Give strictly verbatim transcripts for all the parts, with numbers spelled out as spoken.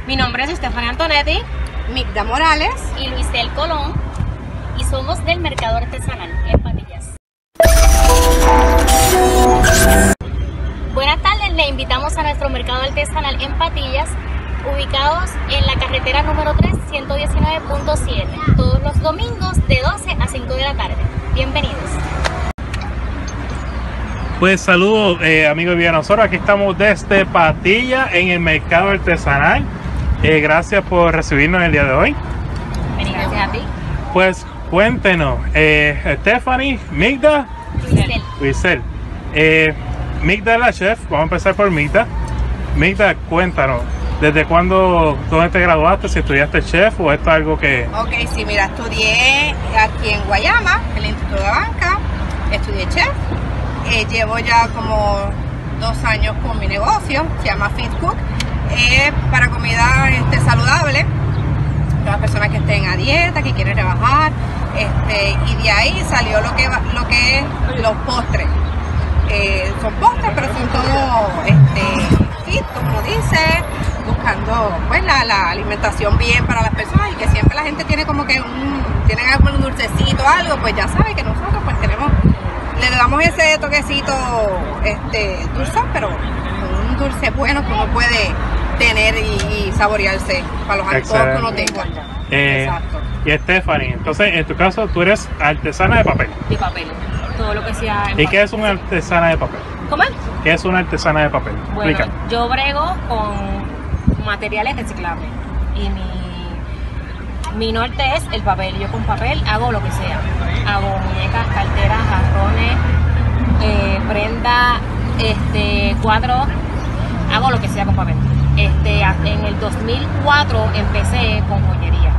Mi nombre es Stephanie Antonetti, Migda Morales y Luisel Colón, y somos del Mercado Artesanal en Patillas. Buenas tardes, le invitamos a nuestro Mercado Artesanal en Patillas, ubicados en la carretera número tres, ciento diecinueve punto siete, todos los domingos de doce a cinco de la tarde. Bienvenidos. Pues saludos eh, amigos de Nosotros, aquí estamos desde Patillas en el Mercado Artesanal. Eh, gracias por recibirnos el día de hoy. Gracias a ti. Pues cuéntenos, eh, Stephanie, Migda, Luisel. Luisel. Eh, Migda es la chef, vamos a empezar por Migda. Migda, cuéntanos, ¿desde cuándo, dónde te graduaste? ¿Si estudiaste chef o esto es algo que...? Ok, sí, mira, estudié aquí en Guayama, en el Instituto de Banca, estudié chef. Eh, llevo ya como dos años con mi negocio, se llama Fit Cook, eh, para comida este, saludable, para las personas que estén a dieta, que quieren rebajar, este, y de ahí salió lo que, lo que es los postres. Eh, son postres, pero son todo este, fit, como lo dice, buscando pues, la, la alimentación bien para las personas, y que siempre la gente tiene como que un, tienen algún dulcecito o algo, pues ya sabe que nosotros pues tenemos... Le damos ese toquecito este, dulce, pero un dulce bueno que uno puede tener y, y saborearse para los antojos que uno tenga. Eh, Exacto. Y Stephanie, entonces en tu caso tú eres artesana de papel. de papel, todo lo que sea en ¿Y papel. qué es una artesana de papel? ¿Cómo es? ¿Qué es una artesana de papel? Bueno, Explica. yo brego con materiales reciclables y mi, mi norte es el papel. Yo con papel hago lo que sea. Hago muñecas, carteras, jarrones, eh, prenda, este, cuadros, hago lo que sea con papel. Este, en el dos mil cuatro empecé con joyería,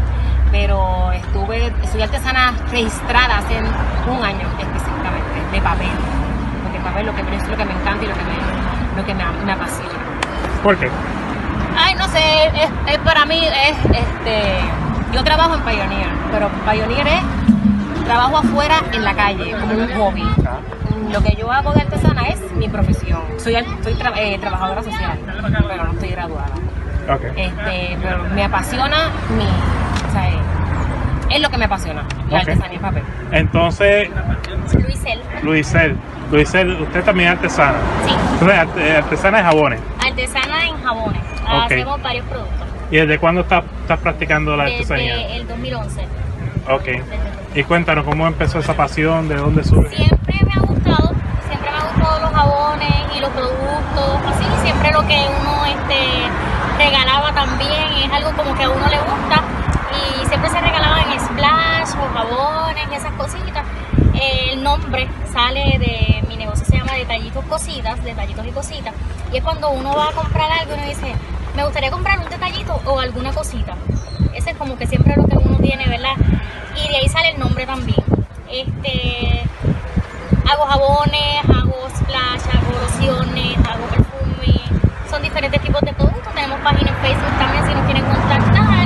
pero estuve, estuve artesana registrada hace un año específicamente, de papel. Porque el papel lo que, es lo que me encanta y lo que me, lo que me, me apasiona. ¿Por qué? Ay, no sé, es, es para mí es, este, yo trabajo en Pioneer, pero Pioneer es trabajo afuera en la calle, como un hobby. Lo que yo hago de artesana es mi profesión. Soy, soy tra eh, trabajadora social, pero no estoy graduada. Okay. Este, pero me apasiona mi, o sea, es lo que me apasiona, la Okay. artesanía en papel. Entonces, Luisel. Luisel, Luisel, usted también es artesana. Sí, Entonces, arte- artesana de jabones. artesana en jabones. Ok. Hacemos varios productos. ¿Y desde cuándo estás, estás practicando la artesanía? Desde el dos mil once. Ok. Y cuéntanos, ¿cómo empezó esa pasión? ¿De dónde surge? Siempre me ha gustado, siempre me ha gustado los jabones y los productos, así, siempre lo que uno este, regalaba también es algo como que a uno le gusta, y siempre se regalaban en splash o jabones y esas cositas. El nombre sale de mi negocio, se llama Detallitos Cositas, Detallitos y Cositas, y es cuando uno va a comprar algo y uno dice, me gustaría comprar un detallito o alguna cosita. Ese es como que siempre lo que uno tiene, ¿verdad? Y de ahí sale el nombre también. Este, hago jabones, hago splash, hago lociones, hago perfume. Son diferentes tipos de productos. Tenemos página en Facebook también si nos quieren contactar.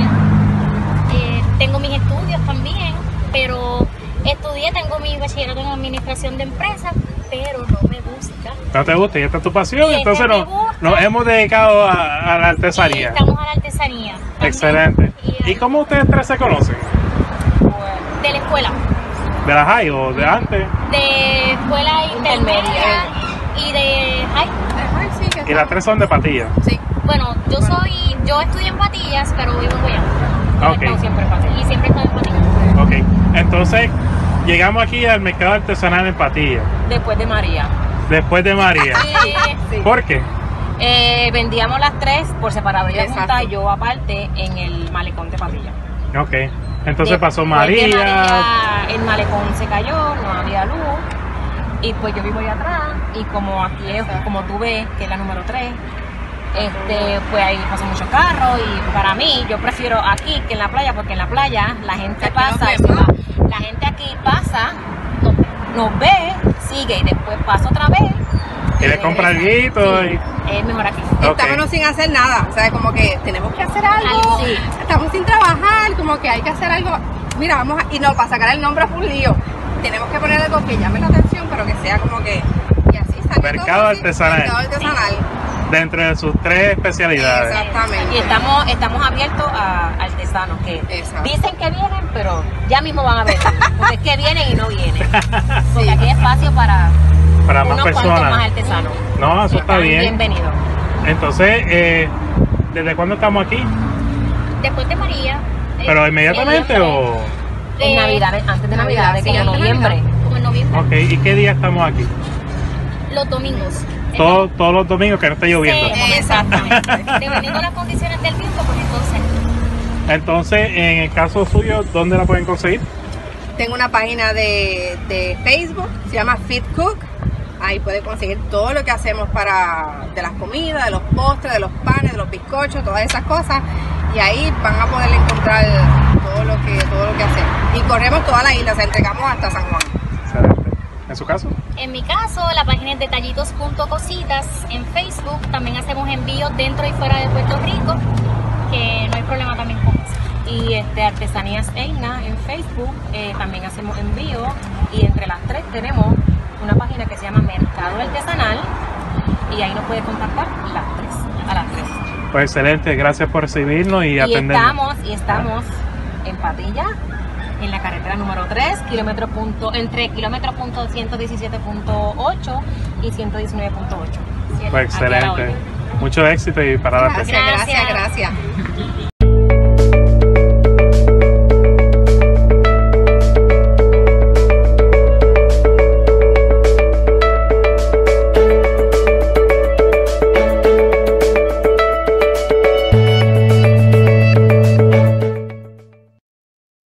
Eh, tengo mis estudios también, pero estudié, tengo mi bachillerato en administración de empresas, pero no me gusta. ¿No te gusta? ¿Y esta es tu pasión? Sí, Entonces esta me nos, gusta. nos hemos dedicado a, a la Y artesanía. estamos a la artesanía. también. Excelente. Y, ¿Y cómo ustedes tres se conocen? de la escuela. ¿De la high o de antes? De escuela intermedia y de high. Ay, sí, que Y las tres son de Patillas. sí. Bueno, yo soy, yo estudié en Patillas, pero vivo en Guayama. Ah, ok. He estado siempre en Patillas. Y siempre estoy en Patillas. Ok. Entonces, llegamos aquí al mercado artesanal en Patillas, Después de María. después de María. Eh, Sí. ¿Por qué? Eh, vendíamos las tres por separado, ella Exacto. junta y yo aparte en el malecón de Patillas. Ok. Entonces Después pasó de María. María, el malecón se cayó, no había luz, y pues yo vivo allá atrás, y como aquí es, como tú ves, que es la número tres, este, pues ahí pasan muchos carros, y para mí, yo prefiero aquí que en la playa, porque en la playa la gente Aquí pasa, nos y se vemos. va. La gente aquí pasa, nos, nos ve, sigue, y después pasa otra vez. ¿Quieres comprar guito? Sí, es mejor aquí. Ok. Estábamos sin hacer nada, o sea, como que tenemos que hacer algo, Algo. Sí. estamos sin trabajar, como que hay que hacer algo. Mira, vamos a, y no, para sacar el nombre fue un lío. Tenemos que poner algo que llame la atención, pero que sea como que, y así salió Mercado todo así, artesanal. Mercado artesanal. dentro de sus tres especialidades. Exactamente. Y estamos, estamos abiertos a artesanos que Exacto. dicen que vienen, pero ya mismo van a ver. Porque es que vienen y no vienen. Porque Sí. aquí hay espacio para, Para más unos cuantos personas. más artesanos. No, eso está Están bien. Bienvenidos. Entonces, eh, ¿desde cuándo estamos aquí? Después de María. eh, ¿Pero inmediatamente en o...? En Eh, Navidades, antes de Navidad, Navidades, sí, como en antes de noviembre. Como en noviembre. Ok, ¿y qué día estamos aquí? Los domingos. Todo- todos los domingos que no esté lloviendo. Sí. Exactamente. Dependiendo de las condiciones del tiempo, pues entonces. Entonces, en el caso suyo, ¿dónde la pueden conseguir? Tengo una página de, de Facebook, se llama Fit Cook. Ahí puede conseguir todo lo que hacemos para de las comidas, de los postres, de los panes, de los bizcochos, todas esas cosas. Y ahí van a poder encontrar todo lo que todo lo que hacemos. Y corremos toda la isla, o sea, entregamos hasta San Juan. Excelente. ¿En su caso? En mi caso, la página es detallitos punto cositas en Facebook. También hacemos envíos dentro y fuera de Puerto Rico, que no hay problema también con eso. Y este, Artesanías Eina en Facebook, eh, también hacemos envío. Y entre las tres tenemos una página que se llama Mercado Artesanal. Y ahí nos puede contactar las tres, a las tres. Pues excelente, gracias por recibirnos y, Y atendernos. estamos, y estamos en Patilla, en la carretera número tres, kilómetro punto, entre kilómetro punto ciento diecisiete punto ocho y ciento diecinueve punto ocho. Pues Aquí a la excelente. orden. Mucho éxito y para adelante. Gracias, gracias, Gracias. gracias.